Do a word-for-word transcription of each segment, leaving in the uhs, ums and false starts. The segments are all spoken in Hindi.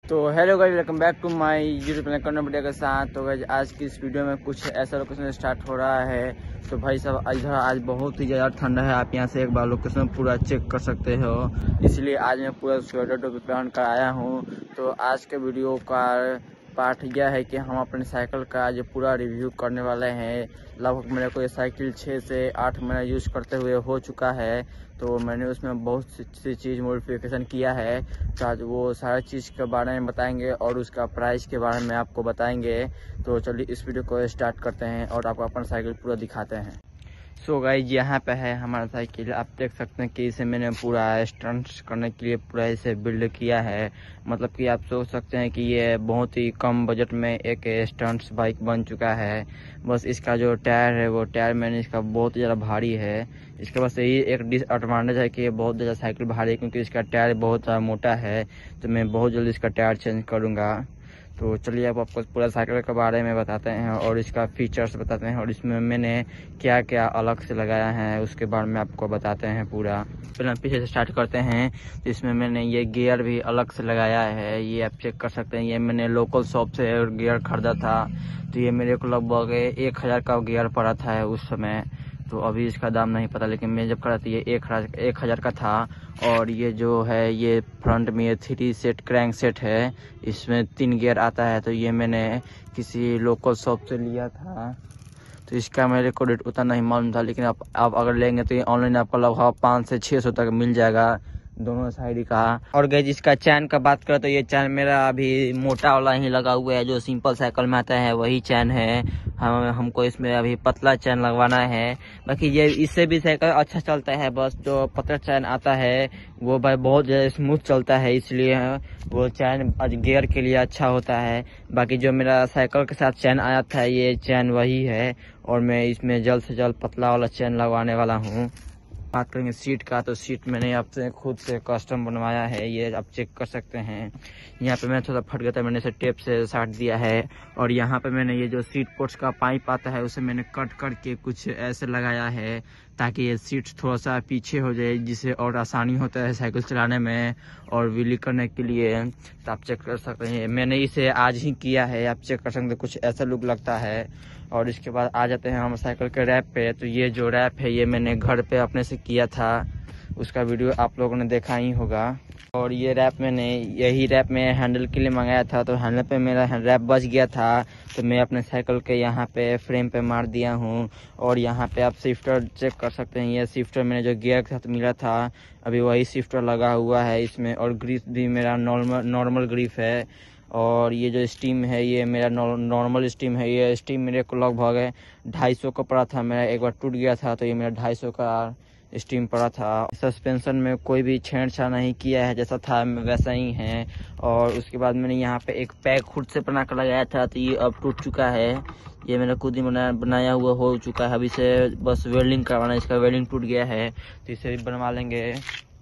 तो hello guys, welcome back to my YouTube channel Kannada video के साथ। तो गाइस आज की इस वीडियो में कुछ ऐसा लोकेशन स्टार्ट हो रहा है। तो भाई साहब इधर आज बहुत ही ज़्यादा ठंडा है, आप यहाँ से एक बार लोकेशन पूरा चेक कर सकते हो। इसलिए आज मैं पूरा स्वेटर टोपी पहन कर आया हूँ। तो आज के वीडियो का पार्ट यह है कि हम अपने साइकिल का आज पूरा रिव्यू करने वाले हैं। लगभग मेरे को ये साइकिल छः से आठ महीना यूज़ करते हुए हो चुका है। तो मैंने उसमें बहुत सी चीज़ मॉडिफिकेशन किया है। तो आज वो सारा चीज़ के बारे में बताएंगे और उसका प्राइस के बारे में आपको बताएंगे। तो चलिए इस वीडियो को स्टार्ट करते हैं और आपको अपना साइकिल पूरा दिखाते हैं। सो so गाइज यहाँ पे है हमारा साइकिल। आप देख सकते हैं कि इसे मैंने पूरा स्टंट्स करने के लिए पूरा इसे बिल्ड किया है। मतलब कि आप सोच सकते हैं कि ये बहुत ही कम बजट में एक स्टंट्स बाइक बन चुका है। बस इसका जो टायर है वो टायर मैंने इसका बहुत ज़्यादा भारी है। इसके बस यही एक डिसएडवांटेज है कि ये बहुत ज़्यादा साइकिल भारी है, क्योंकि इसका टायर बहुत ज़्यादा मोटा है। तो मैं बहुत जल्दी इसका टायर चेंज करूँगा। तो चलिए अब आपको पूरा साइकिल के बारे में बताते हैं और इसका फीचर्स बताते हैं और इसमें मैंने क्या क्या अलग से लगाया है उसके बारे में आपको बताते हैं पूरा। पहले पीछे से स्टार्ट करते हैं। तो इसमें मैंने ये गियर भी अलग से लगाया है, ये आप चेक कर सकते हैं। ये मैंने लोकल शॉप से गियर खरीदा था। तो ये मेरे को लगभग एक हज़ार का गियर पड़ा था उस समय। तो अभी इसका दाम नहीं पता, लेकिन मैं जब करा था ये एक हज़ार एक हज़ार का था। और ये जो है ये फ्रंट में ये थ्री सेट क्रैंक सेट है, इसमें तीन गियर आता है। तो ये मैंने किसी लोकल शॉप से लिया था। तो इसका मेरे को रेट उतना नहीं मालूम था, लेकिन आप आप अगर लेंगे तो ये ऑनलाइन आपको लगभग पाँच से छः सौ तक मिल जाएगा दोनों साइड का। और गाइस इसका चैन का बात करें तो ये चैन मेरा अभी मोटा वाला ही लगा हुआ है, जो सिंपल साइकिल में आता है वही चैन है। हम हमको इसमें अभी पतला चैन लगवाना है। बाकी ये इससे भी साइकिल अच्छा चलता है, बस जो पतला चैन आता है वो भाई बहुत ज़्यादा स्मूथ चलता है, इसलिए वो चैन गियर के लिए अच्छा होता है। बाकी जो मेरा साइकिल के साथ चैन आया था ये चैन वही है, और मैं इसमें जल्द से जल्द पतला वाला चैन लगवाने वाला हूँ। बात करेंगे सीट का, तो सीट मैंने आपसे खुद से कस्टम बनवाया है, ये आप चेक कर सकते हैं। यहाँ पे मैं थोड़ा फट गया था, मैंने इसे टेप से साट दिया है। और यहाँ पे मैंने ये जो सीट पोर्ट्स का पाइप आता है उसे मैंने कट करके कुछ ऐसे लगाया है, ताकि ये सीट थोड़ा सा पीछे हो जाए, जिससे और आसानी होता है साइकिल चलाने में और व्हीली करने के लिए। तो आप चेक कर सकते हैं, मैंने इसे आज ही किया है, आप चेक कर सकते हैं, कुछ ऐसा लुक लगता है। और इसके बाद आ जाते हैं हम साइकिल के रैप पे। तो ये जो रैप है ये मैंने घर पे अपने से किया था, उसका वीडियो आप लोगों ने देखा ही होगा। और ये रैप मैंने यही रैप में हैंडल के लिए मंगाया था। तो हैंडल पे मेरा रैप बच गया था, तो मैं अपने साइकिल के यहाँ पे फ्रेम पे मार दिया हूँ। और यहाँ पे आप शिफ्टर चेक कर सकते हैं, ये शिफ्टर मैंने जो गियर के साथ मिला था अभी वही शिफ्टर लगा हुआ है इसमें। और ग्रिप भी मेरा नॉर्मल नॉर्मल ग्रिप है। और ये जो स्टीम है ये मेरा नॉर्मल स्टीम है। ये स्टीम मेरे को लगभग ढाई सौ का पड़ा था, मेरा एक बार टूट गया था तो ये मेरा ढाई सौ का स्टीम पड़ा था। सस्पेंशन में कोई भी छेड़छाड़ नहीं किया है, जैसा था वैसा ही है। और उसके बाद मैंने यहाँ पे एक पैक खुद से बना कर लगाया था, तो ये अब टूट चुका है। ये मैंने खुद ही बनाया बनाया हुआ हो चुका है। अभी इसे बस वेल्डिंग करवाना है, इसका वेल्डिंग टूट गया है तो इसे भी बनवा लेंगे।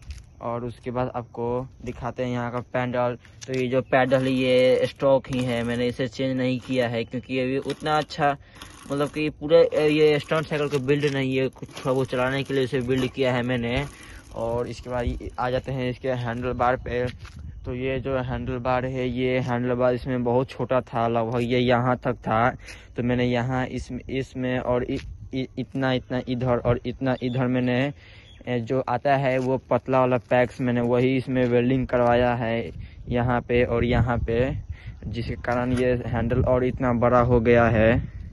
और उसके बाद आपको दिखाते हैं यहाँ का पैडल। तो ये जो पैडल है ये स्टॉक ही है, मैंने इसे चेंज नहीं किया है, क्योंकि ये भी उतना अच्छा मतलब कि पूरे ये स्टंट साइकिल को बिल्ड नहीं है, कुछ वो चलाने के लिए इसे बिल्ड किया है मैंने। और इसके बाद आ जाते हैं इसके हैंडल बार पे। तो ये जो हैंडल बार है ये हैंडल बार इसमें बहुत छोटा था, लगभग ये यहाँ तक था। तो मैंने यहाँ इसमें इसमें और इ, इ, इतना इतना इधर और इतना इधर मैंने जो आता है वो पतला वाला पैक्स मैंने वही इसमें वेल्डिंग करवाया है यहाँ पे और यहाँ पे, जिसके कारण ये हैंडल और इतना बड़ा हो गया है।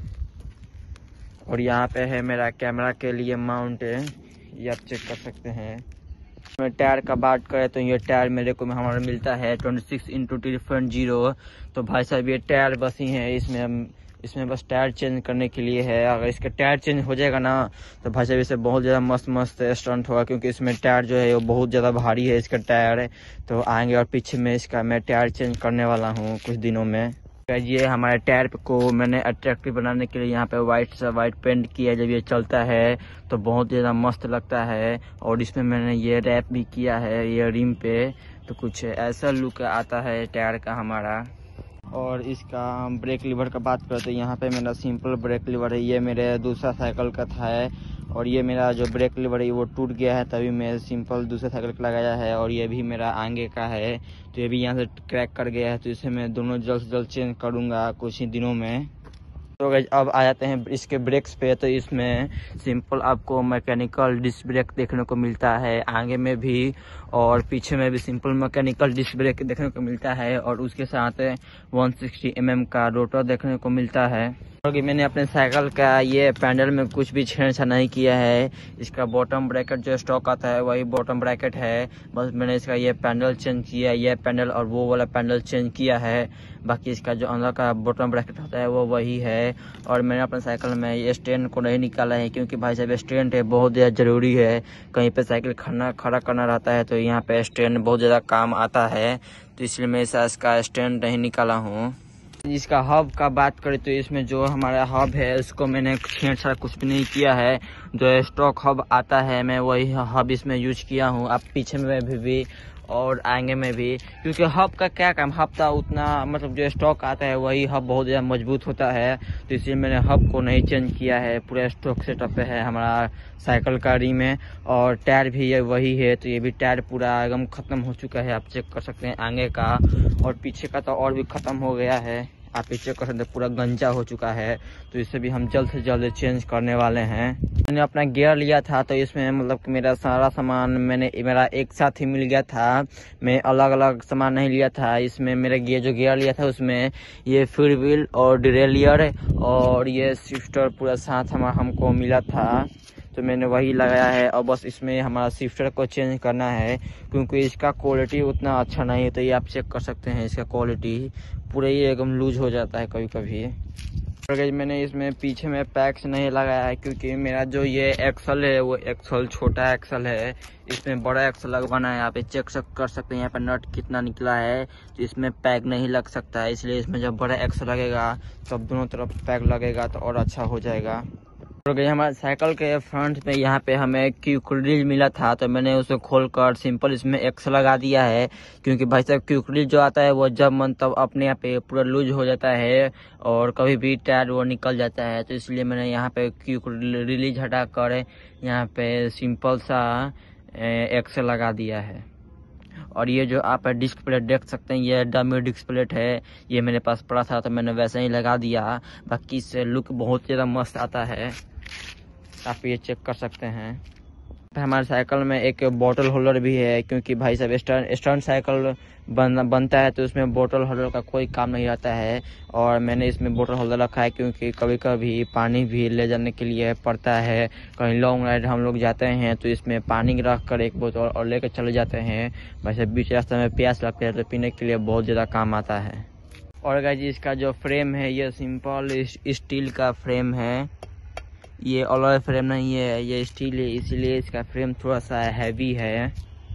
और यहाँ पे है मेरा कैमरा के लिए माउंट, ये आप चेक कर सकते हैं। मैं टायर का बात करें तो ये टायर मेरे को हमारा मिलता है twenty six into different zero. तो भाई साहब ये टायर बस ही है, इसमें इसमें बस टायर चेंज करने के लिए है। अगर इसका टायर चेंज हो जाएगा ना तो भाई साहब इससे बहुत ज़्यादा मस्त मस्त स्टंट होगा, क्योंकि इसमें टायर जो है वो बहुत ज़्यादा भारी है इसका टायर। तो आएंगे और पीछे में इसका मैं टायर चेंज करने वाला हूँ कुछ दिनों में। ये हमारे टायर को मैंने अट्रैक्टिव बनाने के लिए यहाँ पे वाइट सा वाइट पेंट किया है। जब ये चलता है तो बहुत ज़्यादा मस्त लगता है। और इसमें मैंने ये रैप भी किया है ये रिम पे, तो कुछ ऐसा लुक आता है टायर का हमारा। और इसका ब्रेक लीवर का बात करें तो यहाँ पे मेरा सिंपल ब्रेक लीवर है, ये मेरे दूसरा साइकिल का था है। और ये मेरा जो ब्रेक लीवर है वो टूट गया है, तभी मैं सिंपल दूसरे साइकिल का लगाया है। और ये भी मेरा आगे का है, तो ये भी यहाँ से क्रैक कर गया है, तो इसे मैं दोनों जल्द से जल्द चेंज करूँगा कुछ ही दिनों में। तो गाइस अब आ जाते हैं इसके ब्रेक्स पे। तो इसमें सिंपल आपको मैकेनिकल डिस्क ब्रेक देखने को मिलता है, आगे में भी और पीछे में भी सिंपल मैकेनिकल डिस्क ब्रेक देखने को मिलता है। और उसके साथ एक सौ साठ एम एम का रोटर देखने को मिलता है। क्योंकि मैंने अपने साइकिल का ये पैडल में कुछ भी छेड़छाड़ नहीं किया है। इसका बॉटम ब्रैकेट जो स्टॉक आता है वही बॉटम ब्रैकेट है, बस मैंने इसका ये पैडल चेंज किया, ये पैडल और वो वाला पैडल चेंज किया है। बाकी इसका जो अंदर का बॉटम ब्रैकेट होता है वो वही है। और मैंने अपने साइकिल में ये स्टैंड को नहीं निकाला है, क्योंकि भाई साहब स्टैंड है बहुत ज़्यादा ज़रूरी है। कहीं पे साइकिल खड़ा खड़ा करना रहता है तो यहाँ पे स्टैंड बहुत ज़्यादा काम आता है, तो इसलिए मैं इसका स्टैंड नहीं निकाला हूँ। इसका हब का बात करें तो इसमें जो हमारा हब है उसको मैंने छेड़छाड़ कुछ भी नहीं किया है। जो स्टॉक हब आता है मैं वही हब इसमें यूज किया हूँ। अब पीछे में भी, भी और आगे में भी, क्योंकि हब का क्या काम, हब का उतना मतलब जो स्टॉक आता है वही हब बहुत ज़्यादा मजबूत होता है, तो इसलिए मैंने हब को नहीं चेंज किया है। पूरा स्टॉक सेटअप पे है हमारा साइकिल का री में। और टायर भी ये वही है, तो ये भी टायर पूरा एकदम ख़त्म हो चुका है, आप चेक कर सकते हैं आगे का। और पीछे का तो और भी ख़त्म हो गया है, आप ये चेक कर सकते हैं, पूरा गंजा हो चुका है। तो इसे भी हम जल्द से जल्द चेंज करने वाले हैं। मैंने अपना गियर लिया था तो इसमें मतलब कि मेरा सारा सामान मैंने मेरा एक साथ ही मिल गया था, मैं अलग अलग सामान नहीं लिया था। इसमें मेरा गियर जो गियर लिया था उसमें ये फ्री व्हील और डिरेलियर और ये शिफ्टर पूरा साथ हम हमको मिला था, तो मैंने वही लगाया है। और बस इसमें हमारा शिफ्टर को चेंज करना है, क्योंकि इसका क्वालिटी उतना अच्छा नहीं है। तो ये आप चेक कर सकते हैं, इसका क्वालिटी पूरा ही एकदम लूज हो जाता है कभी कभी। और मैंने इसमें पीछे में पैक्स नहीं लगाया है, क्योंकि मेरा जो ये एक्सल है वो एक्सल छोटा एक्सल है, इसमें बड़ा एक्सल लगवाना है। आप चेक कर सकते हैं यहाँ पर नट कितना निकला है, तो इसमें पैक नहीं लग सकता है, इसलिए इसमें जब बड़ा एक्सल लगेगा तब दोनों तरफ पैक लगेगा तो और अच्छा हो जाएगा। और हमारे साइकिल के फ्रंट में यहाँ पे हमें क्विक रिलीज मिला था, तो मैंने उसे खोलकर सिंपल इसमें एक्स लगा दिया है, क्योंकि भाई साहब क्विक रिलीज जो आता है वो जब मन तब अपने यहाँ पे पूरा लूज हो जाता है और कभी भी टायर वो निकल जाता है। तो इसलिए मैंने यहाँ पे क्विक रिलीज हटा कर यहाँ पे सिंपल सा एक्स लगा दिया है। और ये जो आप डिस्क प्लेट देख सकते हैं ये डमी डिस्क प्लेट है, ये मेरे पास पड़ा था तो मैंने वैसे ही लगा दिया। बाकी इससे लुक बहुत ज़्यादा मस्त आता है, आप ये चेक कर सकते हैं। हमारे साइकिल में एक बोतल होल्डर भी है, क्योंकि भाई साहब स्टैंड स्टैंड साइकिल बन बनता है तो उसमें बोतल होल्डर का कोई काम नहीं रहता है। और मैंने इसमें बोतल होल्डर रखा है, क्योंकि कभी कभी पानी भी ले जाने के लिए पड़ता है। कहीं लॉन्ग राइड हम लोग जाते हैं तो इसमें पानी रख कर एक बोतल और लेकर चले जाते हैं। वैसे बीच रास्ते में प्यास लगती है तो पीने के लिए बहुत ज़्यादा काम आता है। और गाइस इसका जो फ्रेम है ये सिंपल स्टील का फ्रेम है, ये अलॉय फ्रेम नहीं है, ये स्टील है, इसीलिए इसका फ्रेम थोड़ा सा हैवी है।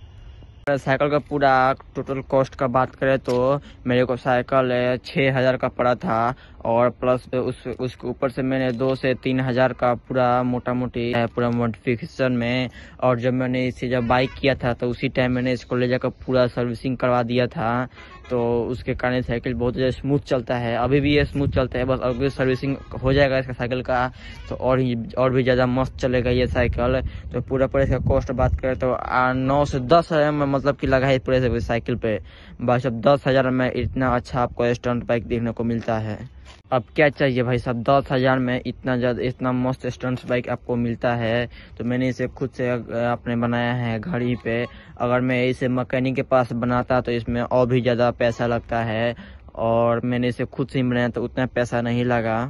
साइकिल का पूरा टोटल कॉस्ट का बात करें तो मेरे को साइकिल छः हज़ार का पड़ा था, और प्लस उस उसके ऊपर से मैंने दो से तीन हज़ार का पूरा मोटा मोटी पूरा मॉडिफिकेशन में। और जब मैंने इसे जब बाइक किया था तो उसी टाइम मैंने इसको ले जाकर पूरा सर्विसिंग करवा दिया था, तो उसके कारण साइकिल बहुत ज़्यादा स्मूथ चलता है। अभी भी ये स्मूथ चलता है, बस अगर सर्विसिंग हो जाएगा इसका साइकिल का तो और ही और भी ज़्यादा मस्त चलेगा ये साइकिल। तो पूरा पूरा इसका कॉस्ट बात करें तो नौ से दस हज़ार में मतलब कि लगा है पूरे से साइकिल पे। बस अब दस हज़ार में इतना अच्छा आपको स्टंट बाइक देखने को मिलता है। अब क्या चाहिए भाई साहब, दस हज़ार में इतना ज़्यादा इतना मस्त स्टंट बाइक आपको मिलता है। तो मैंने इसे खुद से अपने बनाया है घर ही पे। अगर मैं इसे मैकेनिक के पास बनाता तो इसमें और भी ज़्यादा पैसा लगता है, और मैंने इसे खुद से बनाया तो उतना पैसा नहीं लगा।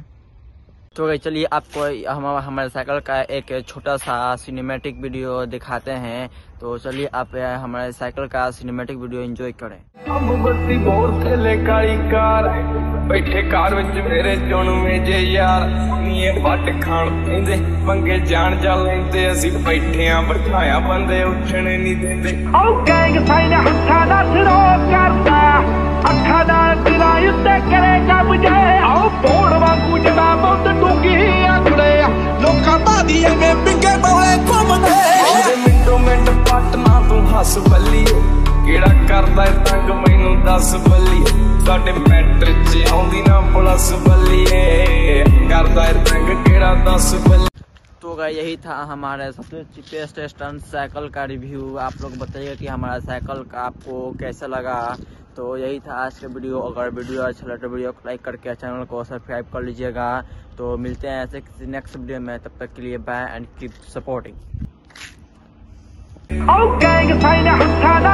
तो चलिए आपको हम हमारे साइकिल का एक छोटा सा सिनेमैटिक वीडियो दिखाते हैं। तो चलिए आप हमारे साइकिल का सिनेमैटिक वीडियो एंजॉय करें। बैठे कार विच मेरे जोनवे जे यार नीए वट खान पेंदे पंगे जान जा लेंदे असी बैठे आ बिठाया बंदे उठने नहीं देंदे ओ गैंग साइन हत्था दा सिरो करदा अखा दा दिला उत्ते करेगा मुझे आओ बोड़ वांगू जदा बहुत टूकी आखड़े लोकां बादी अंगे पिंगे बोले घुमदे ओ मिंटो मिंट पटना तू हस बल्ली केड़ा करदा तंग मैनू दस बल्ली साडे मैटर च आउंदी ना प्लस बल्ली करदा तंग केड़ा दस बल्ली। तो गाइस यही था हमारा सबसे चीपेस्ट स्टंट साइकिल का रिव्यू। आप लोग बताइएगा कि हमारा साइकिल का आपको कैसा लगा। तो यही था आज का वीडियो। अगर वीडियो अच्छा लगे तो वीडियो को लाइक करके चैनल को सब्सक्राइब कर लीजिएगा। तो मिलते हैं ऐसे किसी नेक्स्ट वीडियो में, तब तक के लिए बाय एंड कीप सपोर्टिंग।